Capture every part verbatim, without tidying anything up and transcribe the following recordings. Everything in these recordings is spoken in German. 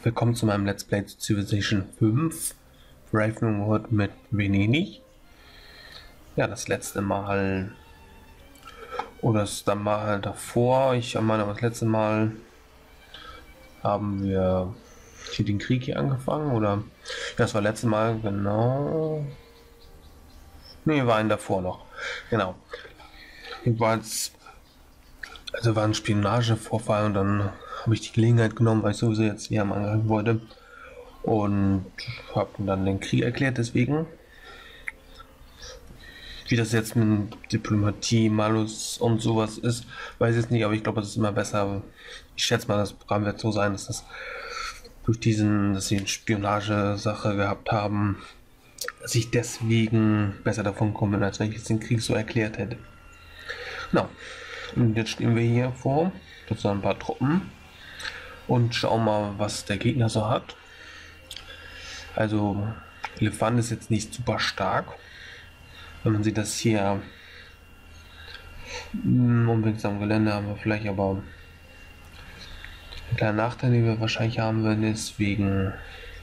Willkommen zu meinem Let's Play zu Civilization fünf Ravenwood mit Venedig. Ja, das letzte Mal oder das dann mal davor, ich meine, das letzte Mal haben wir hier den Krieg hier angefangen, oder? Ja, das war letzte Mal, genau. Ne, war ein davor noch. Genau. Jedenfalls, also war ein Spionagevorfall und dann habe ich die Gelegenheit genommen, weil ich sowieso jetzt hier am Angreifen wollte. Und habe dann den Krieg erklärt, deswegen. Wie das jetzt mit Diplomatie, Malus und sowas ist, weiß ich jetzt nicht, aber ich glaube, es ist immer besser. Ich schätze mal, das Programm wird so sein, dass das durch diesen, dass sie eine Spionage-Sache gehabt haben, dass ich deswegen besser davon komme, als wenn ich jetzt den Krieg so erklärt hätte. Genau. Und jetzt stehen wir hier vor, das sind ein paar Truppen und schauen mal, was der Gegner so hat. Also, Elefant ist jetzt nicht super stark. Wenn man sieht, das hier unwegsam Gelände haben wir vielleicht, aber ein kleiner Nachteil, den wir wahrscheinlich haben werden, ist wegen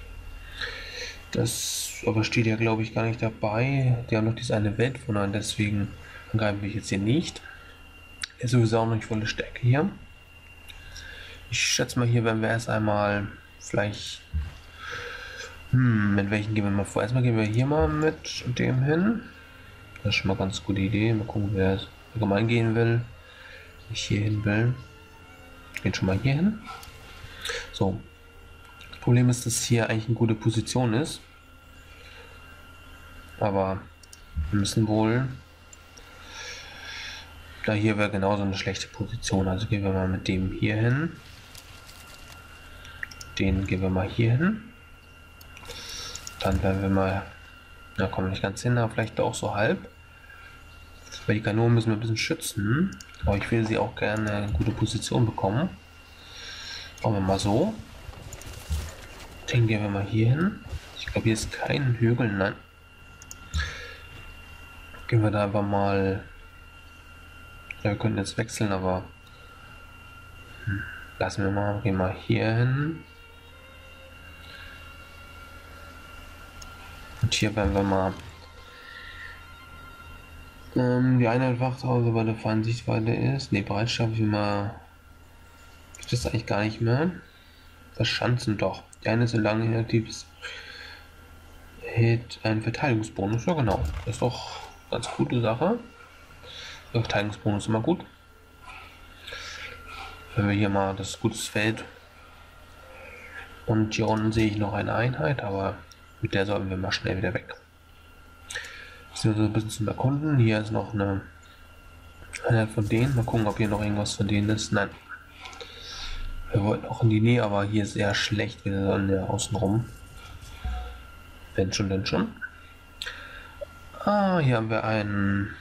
das, aber steht ja glaube ich gar nicht dabei. Die haben noch diese eine Weltwunder, deswegen angreifen wir jetzt hier nicht. Ist sowieso auch nicht volle Stärke hier. Ich schätze mal, hier werden wir erst einmal vielleicht. Hm, mit welchen gehen wir mal vor? Erstmal gehen wir hier mal mit dem hin. Das ist schon mal eine ganz gute Idee. Mal gucken, wer es allgemein gehen will. Ich hier hin will. Geht schon mal hier hin. So. Das Problem ist, dass hier eigentlich eine gute Position ist. Aber wir müssen wohl. Da hier wäre genauso eine schlechte Position. Also gehen wir mal mit dem hier hin. Den gehen wir mal hier hin. Dann werden wir mal, da kommen wir nicht ganz hin, aber vielleicht auch so halb. Weil die Kanonen müssen wir ein bisschen schützen. Aber ich will sie auch gerne eine gute Position bekommen. Machen wir mal so. Den gehen wir mal hier hin. Ich glaube, hier ist kein Hügel, nein. Gehen wir da einfach mal. Ja, wir können jetzt wechseln, aber hm, lassen wir mal. Gehen wir hier hin. Und hier werden wir mal ähm, die Einheit Wachhause bei der Feindsichtweite ist. Ne, Bereitschaft wie mal. Gibt es eigentlich gar nicht mehr. Verschanzen doch. Die eine ist so lange inaktiv ist. Hält einen Verteidigungsbonus. Ja genau. Das ist doch eine ganz gute Sache. Der Verteidigungsbonus ist immer gut. Wenn wir hier mal das gutes Feld. Und hier unten sehe ich noch eine Einheit, aber mit der sollten wir mal schnell wieder weg. Sind wir so ein bisschen zum Erkunden. Hier ist noch eine Einheit von denen. Mal gucken, ob hier noch irgendwas von denen ist. Nein. Wir wollten auch in die Nähe, aber hier ist eher schlecht. Wir sollen ja außen rum. Wenn schon, denn schon. Ah, hier haben wir einen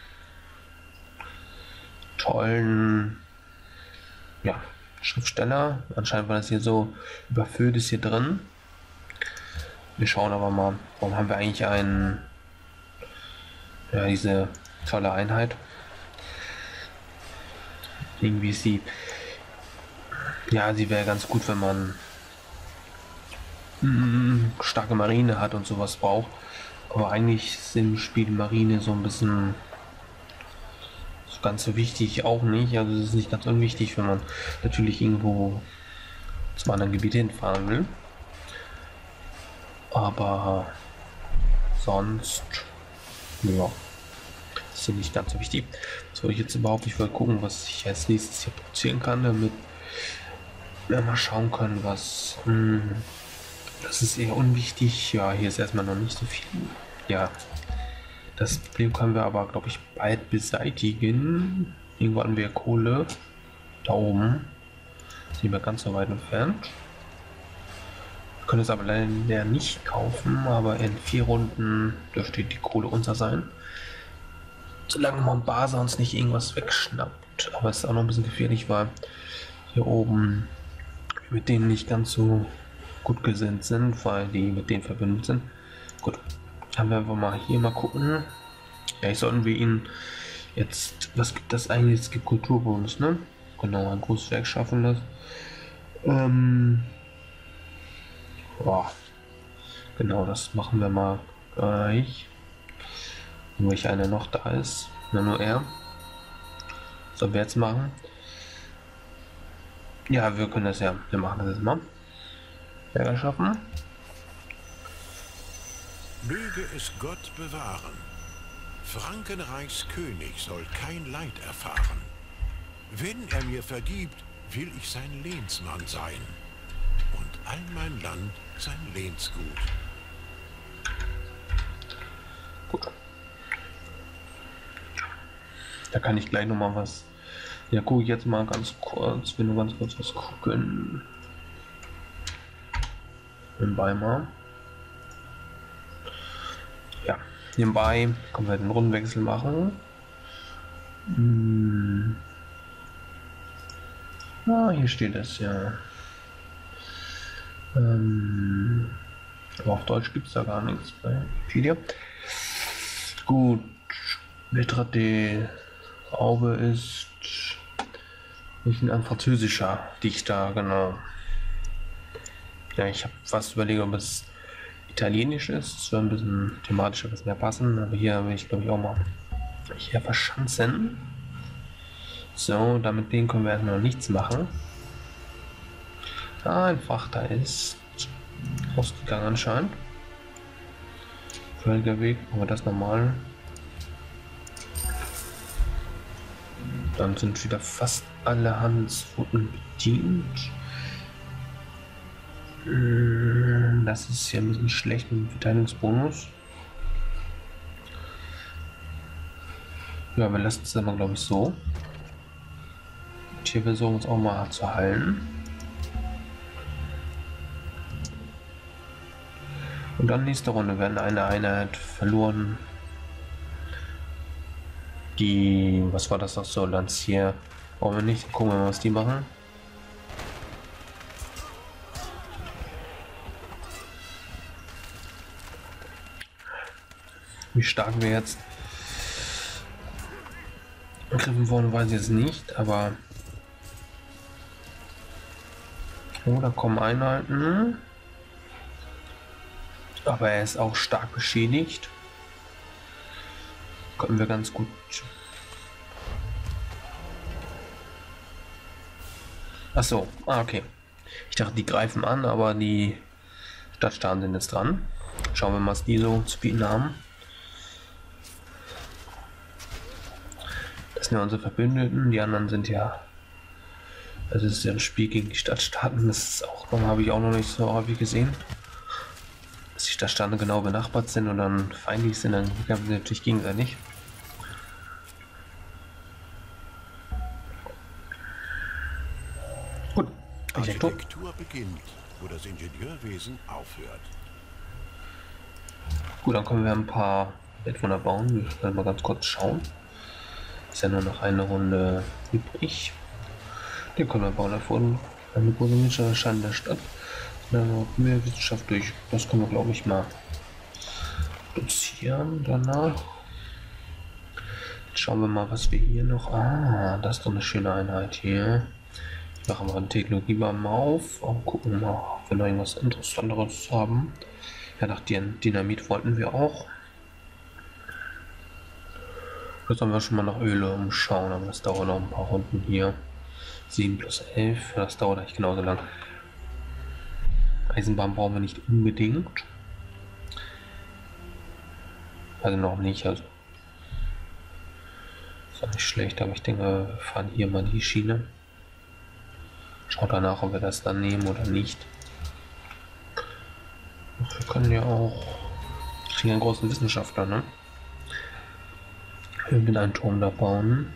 tollen, ja, Schriftsteller. Anscheinend war das hier so überfüllt, ist hier drin. Wir schauen aber mal, warum haben wir eigentlich einen, ja, diese tolle Einheit. Irgendwie ist sie, ja, sie wäre ganz gut, wenn man mm, starke Marine hat und sowas braucht. Aber eigentlich sind im Spiel Marine so ein bisschen so ganz so wichtig auch nicht. Also es ist nicht ganz unwichtig, wenn man natürlich irgendwo zum anderen Gebiet hinfahren will. Aber sonst, ja, ist hier nicht ganz so wichtig. Was soll ich jetzt überhaupt? Ich wollte gucken, was ich als nächstes hier produzieren kann, damit wir mal schauen können, was. Hm, das ist eher unwichtig. Ja, hier ist erstmal noch nicht so viel. Ja, das Problem können wir aber, glaube ich, bald beseitigen. Irgendwo hatten wir Kohle. Da oben. Sind wir ganz so weit entfernt. Können es aber leider nicht kaufen, aber in vier Runden dürfte die Kohle unser sein. Solange Mombasa uns nicht irgendwas wegschnappt. Aber es ist auch noch ein bisschen gefährlich, weil hier oben mit denen nicht ganz so gut gesinnt sind, weil die mit denen verbündet sind. Gut, haben wir einfach mal hier mal gucken. Ja, ich sollten wir ihn jetzt, was gibt das eigentlich? Es gibt Kulturbonus, ne? Genau, ein großes Werk schaffen lassen. Ähm, Boah. Genau, das machen wir mal gleich. Wenn welch einer noch da ist. Na, nur er. Sollen wir jetzt machen? Ja, wir können das ja. Wir machen das jetzt mal. Berger schaffen. Möge es Gott bewahren. Frankenreichs König soll kein Leid erfahren. Wenn er mir vergibt, will ich sein Lehnsmann sein. Und all mein Land sein Lehnsgut. Gut. Da kann ich gleich noch mal was. Ja, gucke ich jetzt mal ganz kurz. Will nur ganz kurz was gucken. Nebenbei mal. Ja, nebenbei können wir den Rundenwechsel machen. Hm. Ah, hier steht es ja. Ähm, aber auf Deutsch gibt es da gar nichts bei Wikipedia. Gut, Bertrand Aube ist ein französischer Dichter, genau. Ja, ich habe fast überlegt, ob es italienisch ist. Das wäre ein bisschen thematisch etwas mehr passen, aber hier will ich glaube ich auch mal hier verschanzen. So, damit den können wir erstmal noch nichts machen. Ah, ein Frachter ist ausgegangen anscheinend. Völliger Weg, aber das normal. Dann sind wieder fast alle Handelsrouten bedient. Das ist ja ein bisschen schlecht mit dem Verteidigungsbonus. Ja, wir lassen es aber glaube ich so. Und hier versuchen wir uns auch mal zu heilen. Und dann nächste Runde werden eine Einheit verloren. Die, was war das noch so, Lancier? Brauchen wir nicht, gucken wir mal, was die machen. Wie stark wir jetzt angriffen wollen, weiß ich jetzt nicht, aber oh, da kommen Einheiten. Aber er ist auch stark beschädigt. Können wir ganz gut. Ach so, ah, okay. Ich dachte, die greifen an, aber die Stadtstaaten sind jetzt dran. Schauen wir mal, was die so zu bieten haben. Das sind ja unsere Verbündeten, die anderen sind ja. Das ist ja ein Spiel gegen die Stadtstaaten. Das ist auch, habe ich auch noch nicht so häufig gesehen. Dass die Stadtstaaten genau benachbart sind und dann feindlich sind, dann kämpfen sie natürlich gegenseitig. Gut, Architektur. Architektur beginnt, wo das Ingenieurwesen aufhört. Gut, dann können wir ein paar Bettwohner bauen. Wir werden mal ganz kurz schauen. Ist ja nur noch eine Runde übrig. Den können wir bauen davon. Eine große Erscheinen der Stadt. Dann mehr Wissenschaft durch. Das können wir glaube ich mal dozieren danach. Jetzt schauen wir mal, was wir hier noch. Ah, das ist doch eine schöne Einheit hier. Ich mache mal eine Technologiebaum auf und gucken mal, ob wir noch irgendwas Interessanteres haben. Ja, nach Dynamit wollten wir auch. Jetzt haben wir schon mal nach Öle umschauen, aber das dauert noch ein paar Runden hier. sieben plus elf, das dauert eigentlich genauso lang. Eisenbahn brauchen wir nicht unbedingt. Also noch nicht, also ist auch nicht schlecht, aber ich denke, wir fahren hier mal die Schiene. Schaut danach, ob wir das dann nehmen oder nicht. Wir können ja auch, kriegen einen großen Wissenschaftler, ne? Wir können einen Turm da bauen.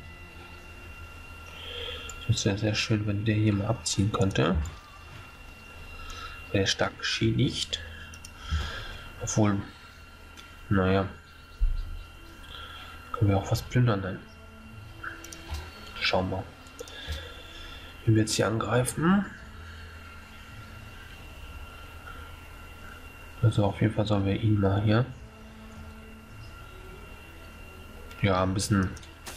Das wäre sehr schön, wenn der hier mal abziehen könnte. Der ist stark beschädigt. Obwohl, naja, können wir auch was plündern dann. Schauen wir. Wenn wir jetzt hier angreifen. Also auf jeden Fall sollen wir ihn mal hier. Ja, ein bisschen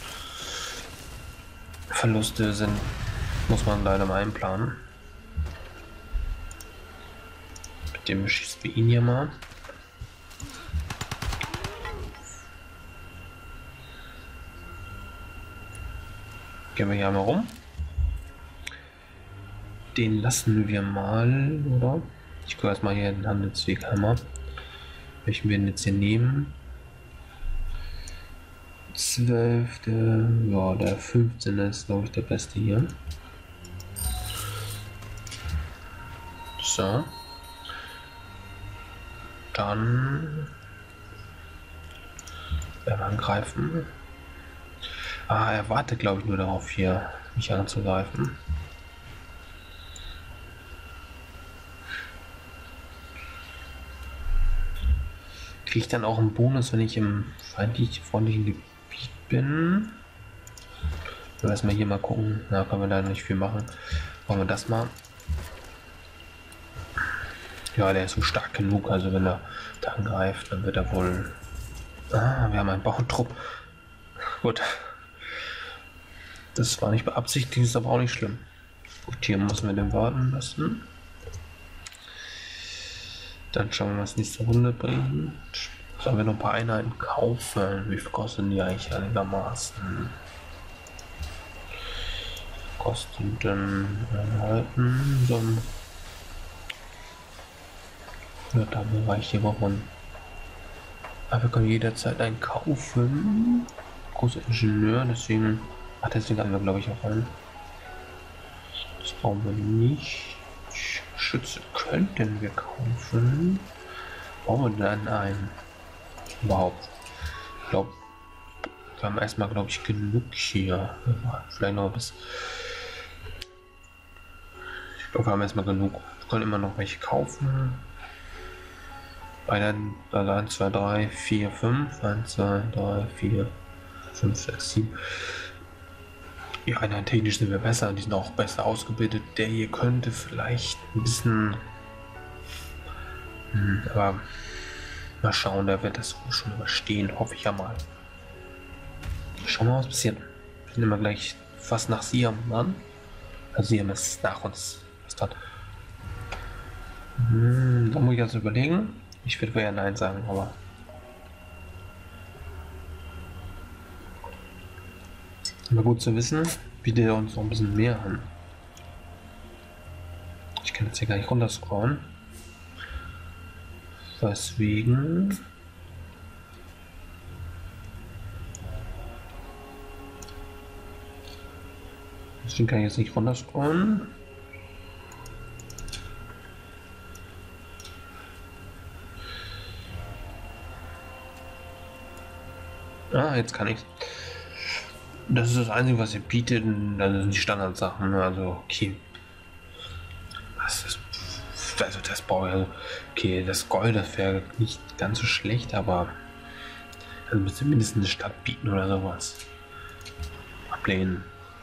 Verluste sind, muss man leider mal einplanen. Dem beschießen wir ihn hier mal. Gehen wir hier mal rum. Den lassen wir mal, oder? Ich gucke erstmal hier den Handelsweghammer. Welchen wir denn jetzt hier nehmen? zwölfte, ja, der fünfzehnte ist, glaube ich, der beste hier. So. Dann werden wir angreifen. Ah, er wartet, glaube ich, nur darauf, hier mich anzugreifen. Kriege ich dann auch einen Bonus, wenn ich im feindlich freundlichen Gebiet bin? Wir erstmal hier mal gucken. Da können wir da nicht viel machen. Machen wir das mal. Ja, der ist so stark genug. Also wenn er da angreift, dann wird er wohl... Ah, wir haben einen Bauerntrupp. Gut. Das war nicht beabsichtigt, ist aber auch nicht schlimm. Gut, hier müssen wir den warten lassen. Dann schauen wir, was nächste Runde bringt. Sollen wir noch ein paar Einheiten kaufen? Wie viel kosten die eigentlich einigermaßen? Kosten denn Einheiten? So ein ja, da Bereich hier braucht man. Aber wir können jederzeit einen kaufen. Großer Ingenieur, deswegen. Ach, deswegen haben wir, glaube ich, auch einen. Das brauchen wir nicht. Schütze könnten wir kaufen. Brauchen wir dann einen? Überhaupt. Ich glaube, wir haben erstmal, glaube ich, genug hier. Vielleicht noch bis. Ich glaube, wir haben erstmal genug. Wir können immer noch welche kaufen. Bei den eins, zwei, drei, vier, fünf. eins, zwei, drei, vier, fünf, sechs, sieben. Ja, nein, technisch sind wir besser, die sind auch besser ausgebildet. Der hier könnte vielleicht ein bisschen... Hm, aber mal schauen, der wird das schon überstehen, hoffe ich ja mal. Schauen wir mal, was passiert. Wir sind immer gleich fast nach Siam an. Also Siam ist nach uns. Was dann? Hm, da muss ich jetzt überlegen. Ich würde ja Nein sagen, aber... Aber gut zu wissen, bietet er uns noch ein bisschen mehr an. Ich kann jetzt hier gleich runter scrollen. Deswegen. Deswegen kann ich jetzt nicht runter scrollen. Ah, jetzt kann ich. Das ist das Einzige, was ihr bietet, das sind die Standardsachen. Also, okay. Was ist das? Also, das brauche ich. Also, okay, das Gold, das wäre nicht ganz so schlecht, aber. Also, müsste mindestens eine Stadt bieten oder sowas. Ablehnen.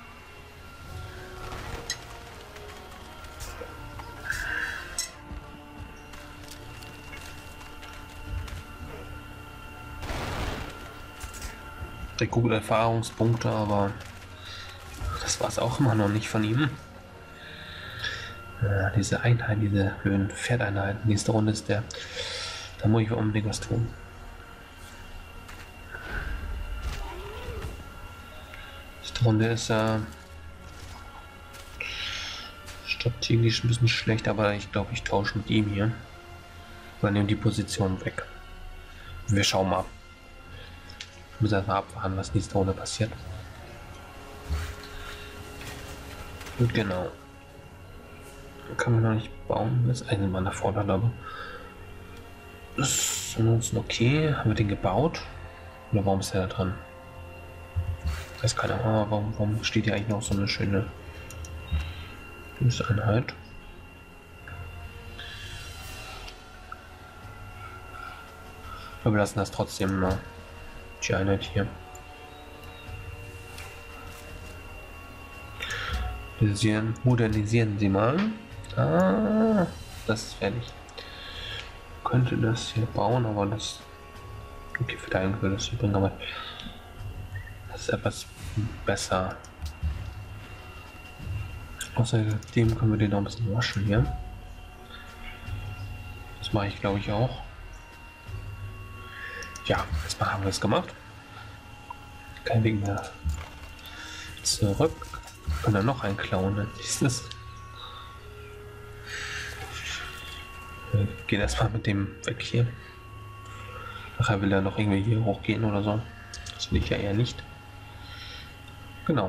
Der gute Erfahrungspunkte, aber das war es auch immer noch nicht von ihm. Ja, diese Einheit, diese blöden Pferdeinheiten. Nächste Runde ist der. Da muss ich unbedingt was tun. Nächste Runde ist äh, strategisch ein bisschen schlecht, aber ich glaube, ich tausche mit ihm hier. Oder nehme die Position weg. Wir schauen mal. Ich muss erstmal abwarten, was nächste Runde passiert. Und genau. Kann man noch nicht bauen. Das ist eine meiner Vorteile, aber das ist ansonsten okay. Haben wir den gebaut? Oder warum ist er da dran? Weiß keiner. Ah, warum, warum steht hier eigentlich noch so eine schöne Einheit? Aber wir lassen das trotzdem mal. Die Einheit hier. Modernisieren, modernisieren Sie mal. Ah, das ist fertig. Könnte das hier bauen, aber das. Okay, für deinen würde das hier bringen, aber das ist etwas besser. Außerdem können wir den noch ein bisschen waschen hier. mache ich, glaube ich, auch. Ja, erstmal haben wir es gemacht. Kein Weg mehr zurück. Und dann noch ein Clown. Dann ist es. Wir gehen erstmal mit dem weg hier. Nachher will er noch irgendwie hier hochgehen oder so. Das will ich ja eher nicht. Genau.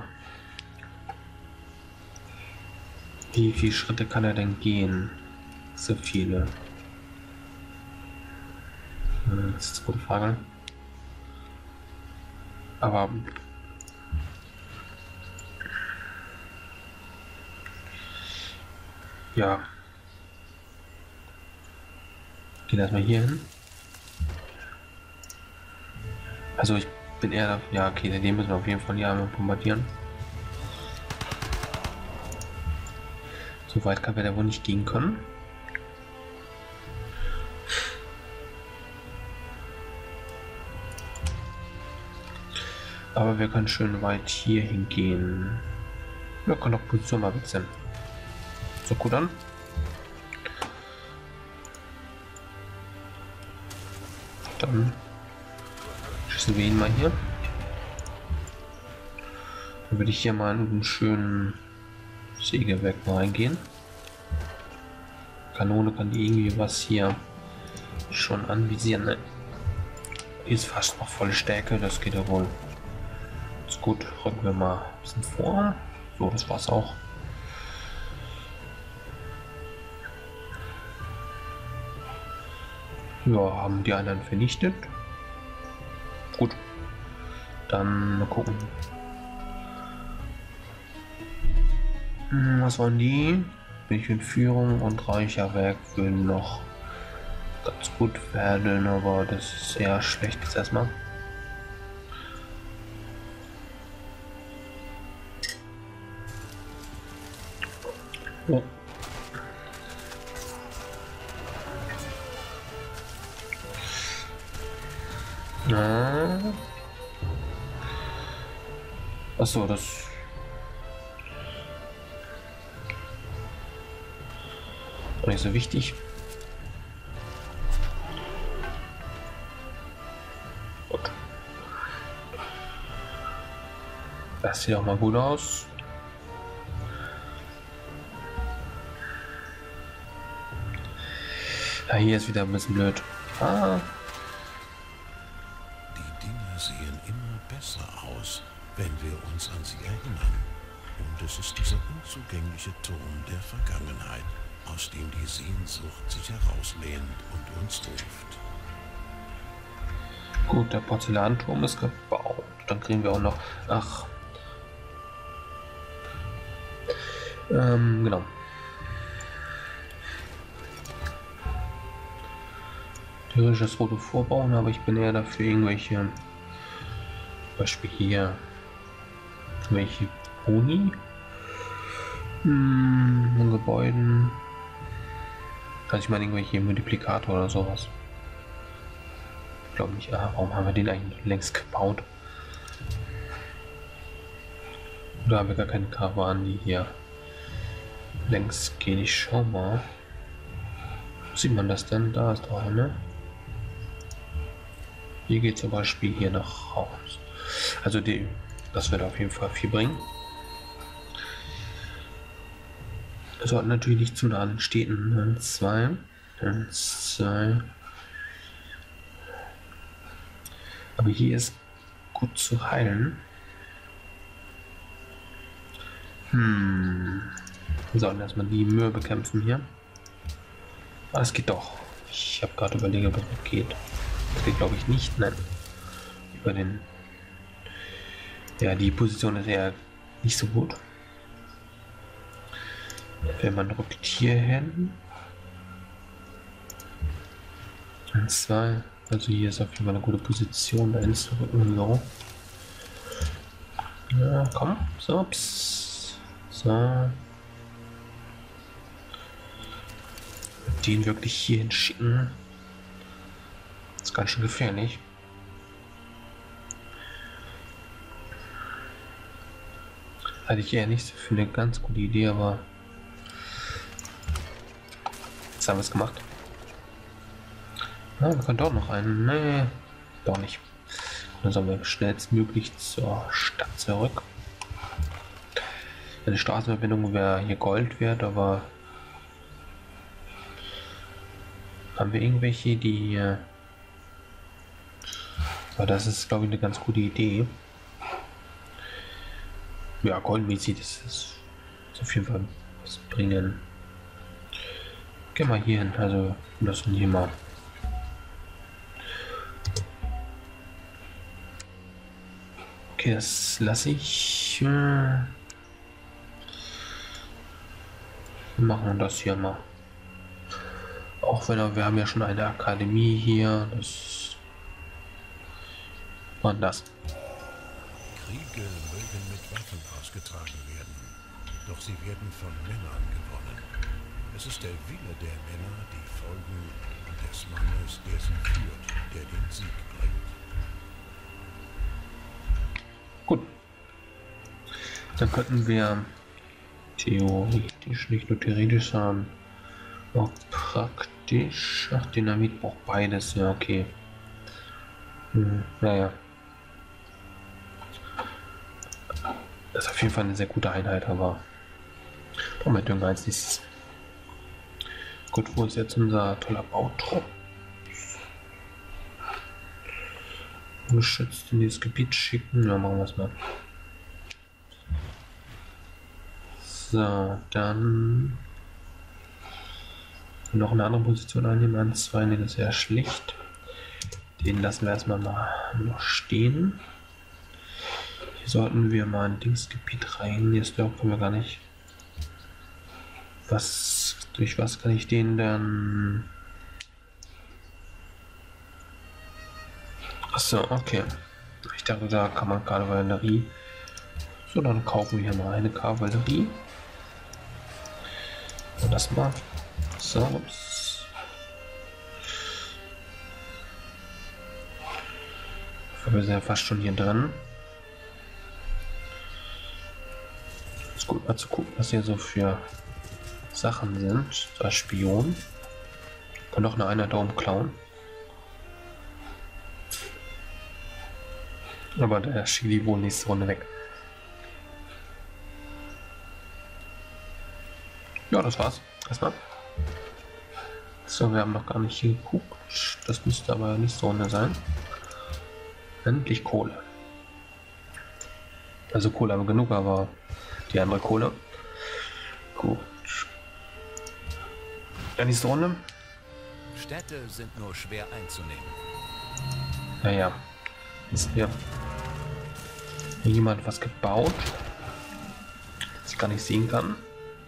Wie viele Schritte kann er denn gehen? So viele. Das ist eine gute Frage. Aber ja. Gehen erstmal hier hin. Also ich bin eher dafür, ja okay, den müssen wir auf jeden Fall die Arme bombardieren. So weit kann wir da wohl nicht gehen können. Aber wir können schön weit hier hingehen. Wir können auch Position mal wechseln. So gut an. Dann schießen wir ihn mal hier. Dann würde ich hier mal in einen schönen Sägewerk mal reingehen. Kanone kann die irgendwie was hier schon anvisieren. Ne? Die ist fast noch volle Stärke, das geht ja wohl. Ist gut, rücken wir mal ein bisschen vor. So, das war's auch. Ja, haben die anderen vernichtet. Gut. Dann mal gucken. Hm, was waren die? Bin ich in Führung und Reicherwerk würden noch ganz gut werden, aber das ist eher schlecht jetzt erstmal. Oh. Ja. Achso, das ist nicht so wichtig. Gut. Das sieht auch mal gut aus. Ja, hier ist wieder ein bisschen blöd. Ah. Die Dinge sehen immer besser aus, wenn wir uns an sie erinnern. Und es ist dieser unzugängliche Turm der Vergangenheit, aus dem die Sehnsucht sich herauslehnt und uns ruft. Gut, der Porzellanturm ist gebaut. Dann kriegen wir auch noch... Ach. Ähm, genau. Theoretisch das Foto vorbauen, aber ich bin eher dafür irgendwelche... Zum Beispiel hier... Welche Boni? Hm, in Gebäuden... Kann ich mal irgendwelche Multiplikator oder sowas. Ich glaube nicht, ah, warum haben wir den eigentlich längst gebaut? Oder haben wir gar keine Karawanen, die hier längs gehen? Ich schau mal. Wo sieht man das denn? Da ist doch eine. Hier geht zum Beispiel hier nach raus. Also die, das wird auf jeden Fall viel bringen. Wir sollten natürlich nicht zu nah an den Städten. Eins, zwei, eins, zwei. Aber hier ist gut zu heilen. Hm. Wir sollten erstmal die Mühe bekämpfen hier. Ah, es geht doch. Ich habe gerade überlegt, ob das geht. Das geht, glaube ich, nicht. Nein. Über den. Ja, die Position ist eher nicht so gut. Wenn man drückt hier hin. Eins, zwei. Also hier ist auf jeden Fall eine gute Position, da ins Rücken so. Ja, komm. So, pss. So. Den wirklich hier hinschicken. Das ist ganz schön gefährlich. Hatte ich eher nicht für eine ganz gute Idee, aber jetzt haben wir es gemacht. Ah, wir können doch noch einen. Nee, doch nicht. Dann sollen wir schnellstmöglich zur Stadt zurück. Eine Straßenverbindung wäre hier Gold wert, aber haben wir irgendwelche, die... Aber das ist, glaube ich, eine ganz gute Idee. Ja, goldmäßig, das ist, ist auf jeden Fall was bringen. Geh mal hier hin, also lassen hier mal. Okay, das lasse ich. Äh, wir machen das hier mal. Auch wenn wir haben ja schon eine Akademie hier, das war das. Kriege mögen mit Waffen ausgetragen werden, doch sie werden von Männern gewonnen. Es ist der Wille der Männer, die folgen, und des Mannes, der sie führt, der den Sieg bringt. Gut. Dann könnten wir theoretisch, nicht nur theoretisch, sondern auch praktisch. Ach, Dynamit braucht beides, ja, okay. Hm, naja. Das ist auf jeden Fall eine sehr gute Einheit, aber brauchen wir Dünger als nächstes. Gut, wo ist jetzt unser toller Bautrupp? Geschützt in dieses Gebiet schicken. Ja, machen wir es mal. So, dann noch eine andere Position einnehmen. eins, zwei, nee, das ist ja schlecht. Den lassen wir erstmal mal noch stehen. Hier sollten wir mal ein Dingsgebiet rein. Jetzt können wir gar nicht. Was, durch was kann ich den dann? Achso, okay. Ich dachte, da kann man Kavallerie. So, dann kaufen wir hier mal eine Kavallerie. Und das mal. So. Wir sind ja fast schon hier drin. Ist gut mal zu gucken, was hier so für Sachen sind. So als Spion. Kann doch eine Einheit da oben klauen. Aber der schickt die wohl nächste Runde weg. Ja, das war's. Erstmal. So, wir haben noch gar nicht geguckt. Das müsste aber nächste Runde sein. Endlich Kohle. Also Kohle haben wir genug, aber die andere Kohle. Gut. Ja, nächste Runde. Städte sind nur schwer einzunehmen. Naja. Ist hier jemand was gebaut, das ich gar nicht sehen kann.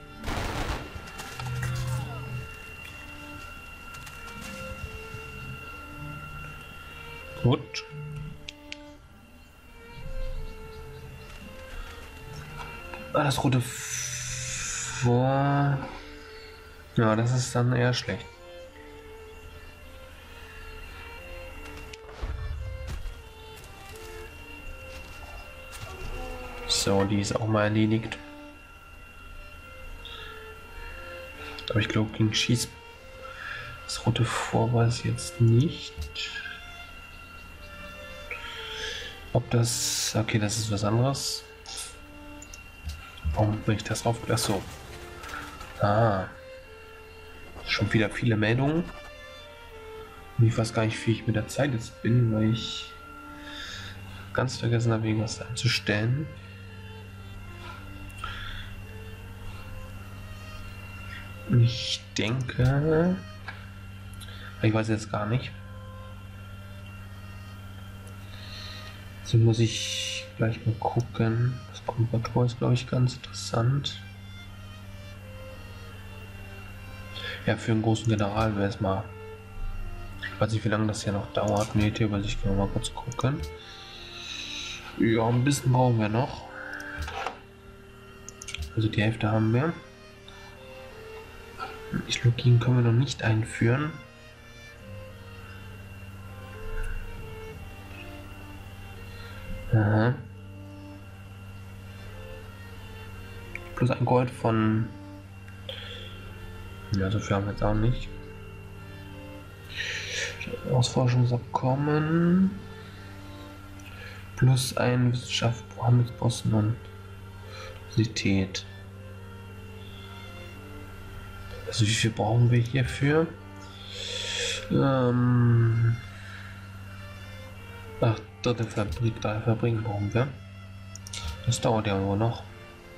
Gut. Ah, das rote vor. Ja, das ist dann eher schlecht. So, die ist auch mal erledigt. Aber ich glaube, gegen Schieß das rote vor weiß jetzt nicht. Ob das... Okay, das ist was anderes. Warum bin ich das drauf? Ach so. Ah. Schon wieder viele Meldungen. Und ich weiß gar nicht, wie ich mit der Zeit jetzt bin, weil ich ganz vergessen habe, irgendwas einzustellen. Ich denke... Ich weiß jetzt gar nicht. So muss ich gleich mal gucken. Das Komparator ist, glaube ich, ganz interessant. Ja, für einen großen General wäre es mal... Ich weiß nicht, wie lange das hier noch dauert. Ne, die Übersicht können wir mal kurz gucken. Ja, ein bisschen brauchen wir noch. Also die Hälfte haben wir. Technologien können wir noch nicht einführen. Aha. Plus ein Gold von... Ja, so viel haben wir jetzt auch nicht. Ausforschungsabkommen plus ein Wissenschaft, Handelsposten und Universität. Also wie viel brauchen wir hierfür? Ähm, ach, dritte Fabrik, drei Fabriken brauchen wir. Das dauert ja wohl noch.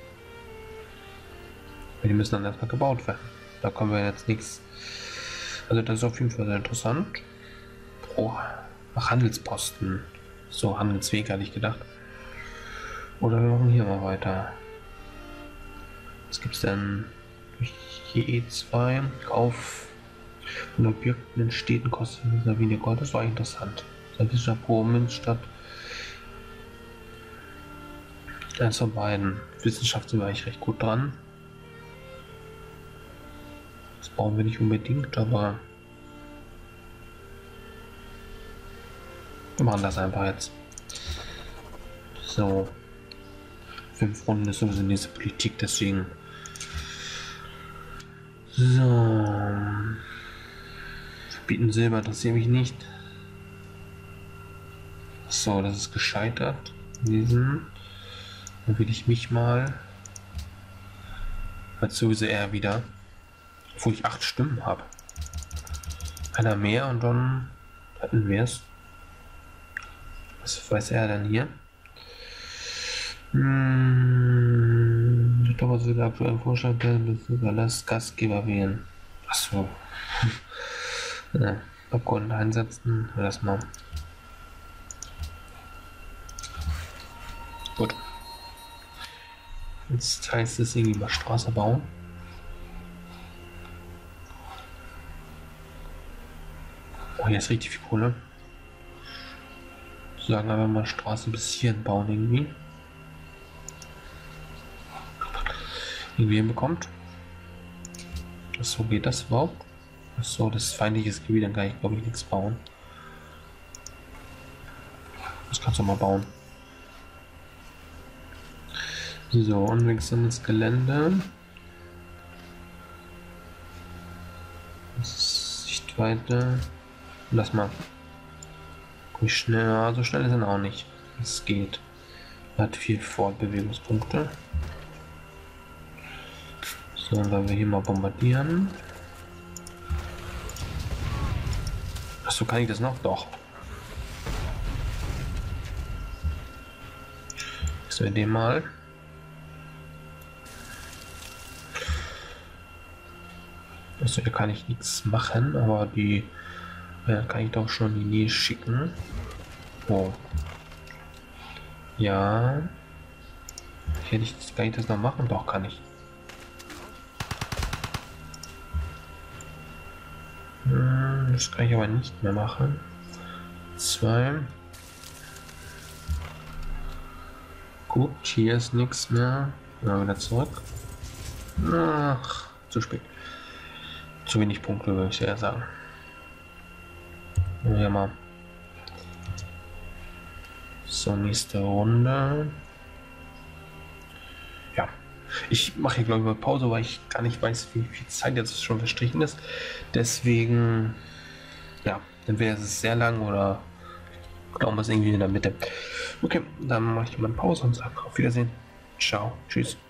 Die müssen dann erstmal gebaut werden. Da kommen wir jetzt nichts. Also das ist auf jeden Fall sehr interessant. Oh, ach, Handelsposten. So, Handelsweg hatte ich gedacht. Oder wir machen hier mal weiter. Was gibt es denn? Durch E zwei auf von Objekten in Städten kostet weniger Gold. Das war eigentlich interessant. Wissenschaft pro Münzstadt. Eins von beiden. Wissenschaft sind wir eigentlich recht gut dran. Das brauchen wir nicht unbedingt, aber wir machen das einfach jetzt. So. Fünf Runden ist sowieso diese Politik, deswegen. So. Verbieten Silber interessiert mich nicht. So, das ist gescheitert. Diesen. Dann will ich mich mal. Jetzt sowieso eher wieder. Obwohl ich acht Stimmen habe. Einer mehr und dann hätten wir es. Was weiß er denn hier? Hm, Thomas will aktuell Vorschlag das Gastgeber wählen. Achso. Ja, Abgeordnete einsetzen. Lass mal. Gut. Jetzt heißt es irgendwie mal Straße bauen. Oh, hier ist richtig viel Kohle. Sagen aber mal Straße bis hierhin bauen irgendwie. Irgendwie hinbekommt. So geht das überhaupt? Achso, das ist feindliches Gebiet, dann kann ich glaube ich nichts bauen. Das kannst du mal bauen. So, unwegsames Gelände. Sichtweite. Lass mal. Wie schnell, so schnell ist er auch nicht. Es geht. Hat viel Fortbewegungspunkte. So, wenn wir hier mal bombardieren. Achso, kann ich das noch? Doch. So, wir den mal. Also hier kann ich nichts machen, aber die ja, kann ich doch schon in die Nähe schicken. Oh. Ja. Hätte ich, kann ich das noch machen? Doch, kann ich. Hm, das kann ich aber nicht mehr machen. Zwei. Gut, hier ist nichts mehr. Ja, wieder zurück. Ach, zu spät. Zu wenig Punkte, würde ich eher sagen. Ja, mal. So, nächste Runde. Ja, ich mache hier glaube ich mal Pause, weil ich gar nicht weiß, wie viel Zeit jetzt schon verstrichen ist. Deswegen, ja, entweder ist es sehr lang oder glauben wir es irgendwie in der Mitte. Okay, dann mache ich mal Pause und sage auf Wiedersehen. Ciao, tschüss.